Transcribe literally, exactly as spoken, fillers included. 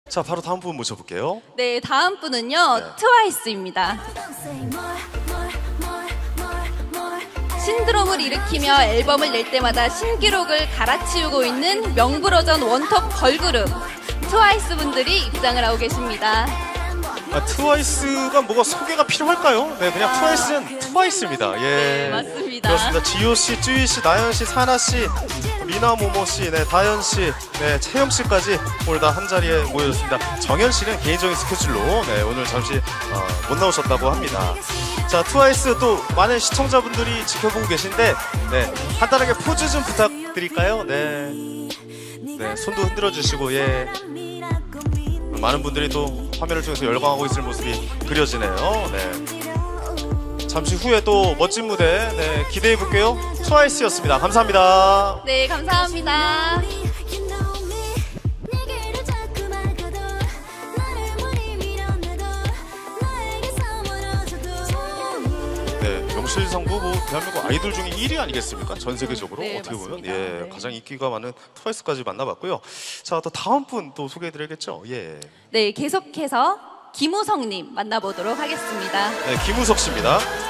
자, 바로 다음 분 모셔볼게요. 네, 다음 분은요, 네. 트와이스입니다. 신드롬을 일으키며 앨범을 낼 때마다 신기록을 갈아치우고 있는 명불허전 원톱 걸그룹 트와이스 분들이 입장을 하고 계십니다. 아, 트와이스가 뭐가 소개가 필요할까요? 네, 그냥 트와이스는 트와이스입니다. 예, 네, 맞습니다. 그렇습니다. 지효씨, 쯔위씨, 나연씨, 사나씨, 리나모모씨, 네, 다현씨, 네, 채영씨까지 오늘 다 한자리에 모여졌습니다. 정현씨는 개인적인 스케줄로 네, 오늘 잠시 어, 못 나오셨다고 합니다. 자, 트와이스 또 많은 시청자분들이 지켜보고 계신데 네, 간단하게 포즈 좀 부탁드릴까요? 네, 네, 손도 흔들어 주시고 예. 많은 분들이 또 화면을 통해서 열광하고 있을 모습이 그려지네요. 네. 잠시 후에 또 멋진 무대 네, 기대해 볼게요. 트와이스였습니다. 감사합니다. 네, 감사합니다. 네, 명실상부 뭐 대한민국 아이돌 중에 일 위 아니겠습니까? 전 세계적으로 네, 어떻게 보면 맞습니다. 예, 네. 가장 인기가 많은 트와이스까지 만나봤고요. 자, 또 다음 분 또 소개해드려야겠죠. 예. 네, 계속해서 김우성님 만나보도록 하겠습니다. 네, 김우석 씨입니다.